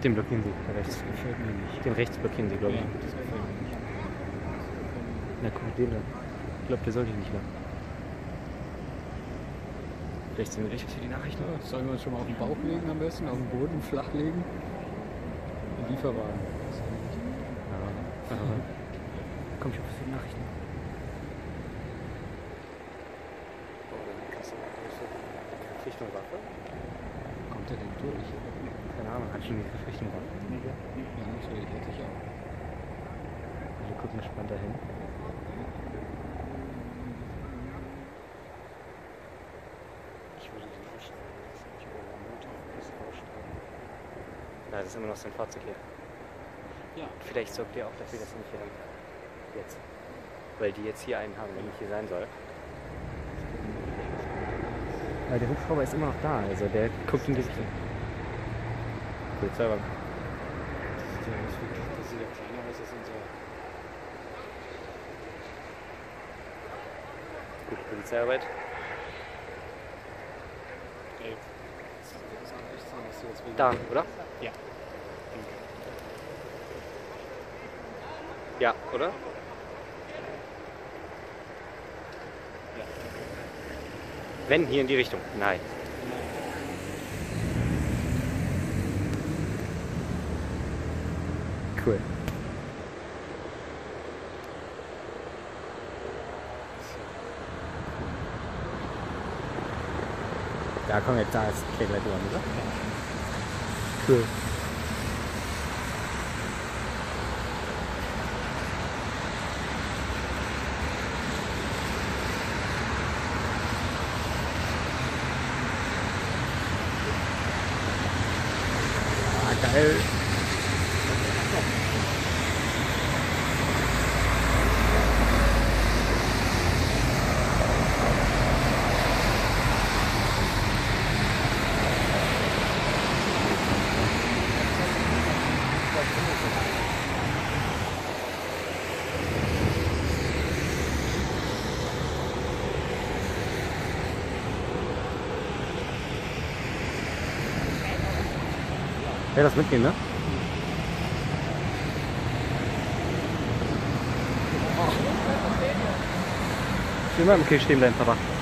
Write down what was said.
Den blockieren sie, der rechts. Das gefällt mir nicht. Den rechts blockieren sie, glaube ich. Ja, das gefällt mir nicht. Na guck den dann. Ich glaube, der sollte nicht lang. Vielleicht sind wir richtig für die Nachrichten. Ja, sollen wir uns schon mal auf den Bauch legen am besten, auf den Boden flach legen? Der Lieferwagen. Ja. Komm schon für die Nachrichten. Richtung Waffe? Kommt der denn durch? Keine Ahnung, hat schon die Richtung Waffe. Ja, natürlich, hätte ich auch. Wir gucken gespannt dahin. Ich würde den aussteigen lassen. Ich würde den Motor aussteigen. Na, das ist immer noch sein Fahrzeug hier. Ja. Vielleicht sorgt ihr auch dafür, dass er nicht hier lang kann. Jetzt. Weil die jetzt hier einen haben, der nicht hier sein soll. Weil der Hubschrauber ist immer noch da, also der guckt in die Richtung. Polizeiwagen. Das sieht ja kleiner aus als unser. Gute Polizeiarbeit. Ey, das kann echt sein, dass du jetzt wegen. Da, oder? Ja. Ja, oder? Ja. Wenn, hier in die Richtung. Nein. Cool. Da komm jetzt, da ist Kate gleich dran, oder? Cool. Ah, geil. Ja, das mitnehmen, ne? Schön mal im Kill stehen bleiben, Papa.